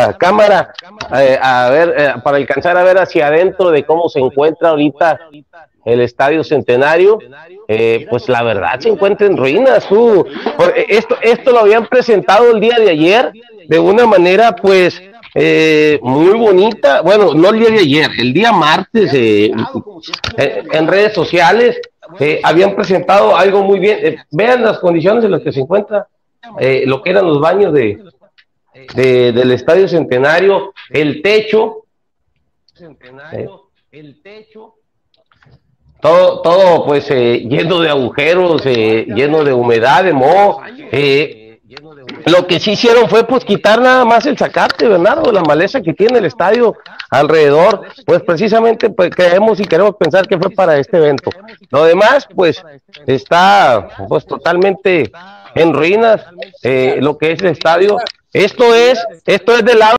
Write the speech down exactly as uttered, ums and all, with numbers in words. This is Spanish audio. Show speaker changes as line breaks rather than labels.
la cámara eh, a ver, eh, para alcanzar a ver hacia adentro de cómo se encuentra ahorita el Estadio Centenario. Eh, pues la verdad se encuentra en ruinas. Tú, esto, esto lo habían presentado el día de ayer de una manera pues eh, muy bonita. Bueno, no el día de ayer, el día martes eh, eh, en redes sociales eh, habían presentado algo muy bien. Eh, vean las condiciones en las que se encuentra eh, lo que eran los baños de, de del Estadio Centenario, el techo, eh, el techo Todo, todo pues eh, lleno de agujeros, eh, lleno de humedad, de moho. Eh, lo que sí hicieron fue pues quitar nada más el zacate, Bernardo, la maleza que tiene el estadio alrededor. Pues precisamente pues creemos y queremos pensar que fue para este evento. Lo demás pues está pues totalmente en ruinas, eh, lo que es el estadio. Esto es, esto es del lado